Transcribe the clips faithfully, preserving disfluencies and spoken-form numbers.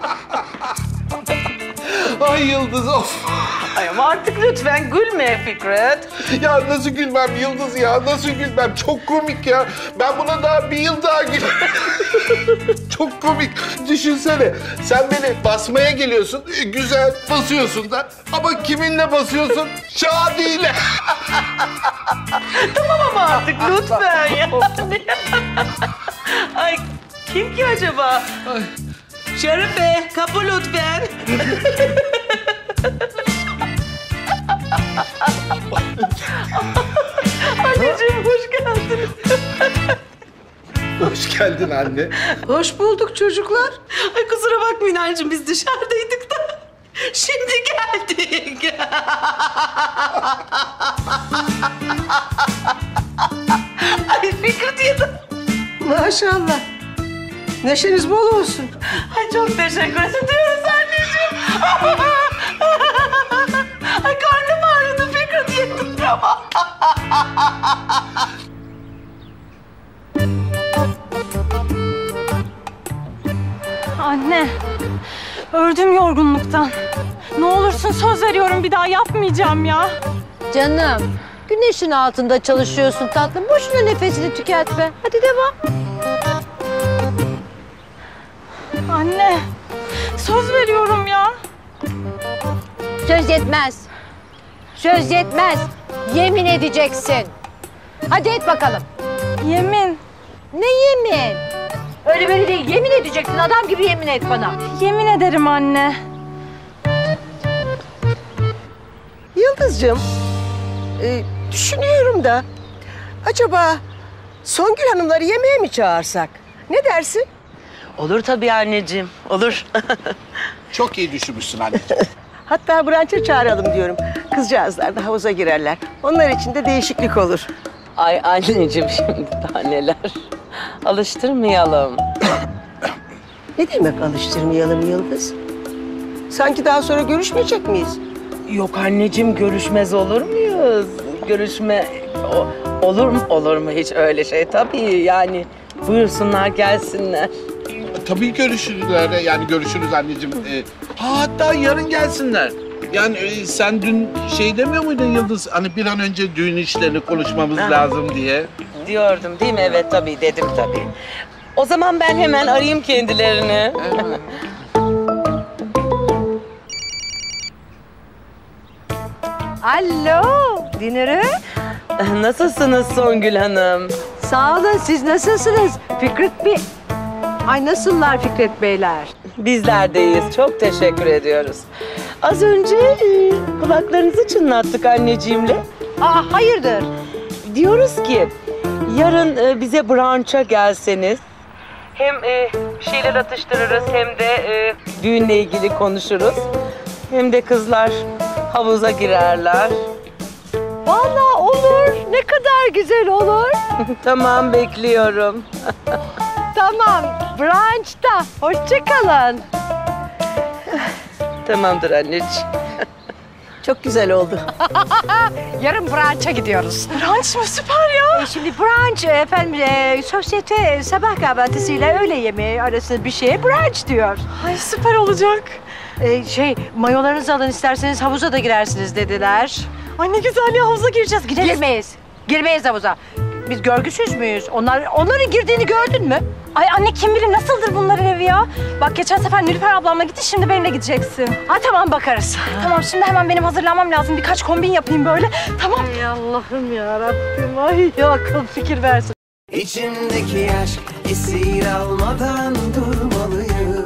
Ay Yıldız of. Ay ama artık lütfen gülme Fikret. Ya nasıl gülmem Yıldız ya? Nasıl gülmem? Çok komik ya. Ben buna daha bir yıl daha gülerim. Çok komik. Düşünsene. Sen beni basmaya geliyorsun. Güzel basıyorsun da. Ama kiminle basıyorsun? Şadi'yle. Tamam ama artık lütfen yani. Ay kim ki acaba? Ay. Şerife kapı lütfen. Anneciğim hoş geldin. Hoş geldin anne. Hoş bulduk çocuklar. Ay kusura bakmayın anneciğim biz dışarıdaydık da. Şimdi geldik. Ay Fikret yedim. Maşallah. Neşeniz bol olsun. Ay çok teşekkür ediyoruz anneciğim. Ay karnım ağrıdı Fikret yedim ama. Anne, öldüm yorgunluktan. Ne olursun söz veriyorum bir daha yapmayacağım ya. Canım, güneşin altında çalışıyorsun tatlım. Boşuna nefesini tüketme. Hadi devam. Anne, söz veriyorum ya. Söz yetmez. Söz yetmez. Yemin edeceksin. Hadi et bakalım. Yemin, Ne yemin? Öyle böyle değil. Yemin edeceksin. Adam gibi yemin et bana. yemin ederim anne. Yıldızcığım, e, düşünüyorum da acaba Songül Hanımları yemeğe mi çağırsak? Ne dersin? Olur tabii anneciğim, olur. Çok iyi düşünmüşsün anneciğim. Hatta brunch'a çağıralım diyorum. Kızcağızlar da havuza girerler. Onlar için de değişiklik olur. Ay anneciğim şimdi daha neler. Alıştırmayalım. Ne demek alıştırmayalım Yıldız? Sanki daha sonra görüşmeyecek miyiz? Yok anneciğim görüşmez olur muyuz? Görüşme o, olur mu olur mu hiç öyle şey tabii yani buyursunlar gelsinler. Tabii görüşürüz. Yani görüşürüz anneciğim. Ee, ha, hatta yarın gelsinler. Yani e, sen dün şey demiyor muydun Yıldız? Hani bir an önce düğün işlerini konuşmamız Ha. lazım diye. Diyordum değil mi? Evet tabii dedim tabii. O zaman ben hemen arayayım kendilerini. Alo, Dinarı. Nasılsınız Songül Hanım? Sağ olun. Siz nasılsınız? Fikret Bey. Ay nasıllar Fikret Beyler? Bizler de iyiyiz. Çok teşekkür ediyoruz. Az önce e, kulaklarınızı çınlattık anneciğimle. Aa hayırdır? Diyoruz ki yarın e, bize brunch'a gelseniz. Hem e, bir şeyler atıştırırız hem de e, düğünle ilgili konuşuruz. Hem de kızlar havuza girerler. Vallahi olur. Ne kadar güzel olur. Tamam bekliyorum. Tamam. Brunch'ta. Hoşça kalın. Tamamdır anneciğim. Çok güzel oldu. Yarın brunch'a gidiyoruz. Brunch mı süper ya. E şimdi brunch efendim e, sosyete sabah kahvaltısıyla öğle yemeği arasında bir şeye brunch diyor. Ay süper olacak. E, şey mayolarınızı alın isterseniz havuza da girersiniz dediler. Ay ne güzel ya havuza gireceğiz. Gideriz. Girmeyiz. Girmeyiz havuza. Biz görgüsüz müyüz? Onlar, onların girdiğini gördün mü? Ay anne kim bilir nasıldır bunların evi ya. Bak geçen sefer Nilüfer ablamla gitti şimdi benimle gideceksin. Ha tamam bakarız. Tamam şimdi hemen benim hazırlanmam lazım. Birkaç kombin yapayım böyle. Tamam. Ay Allah'ım ya Rabbim. Ay ya akıl fikir versin. İçimdeki aşk esir almadan durmalıyım.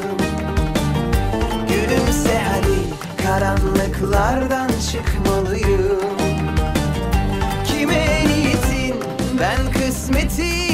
Gülümse hadi karanlıklardan çıkmalıyım. Kime niyetin ben kısmetim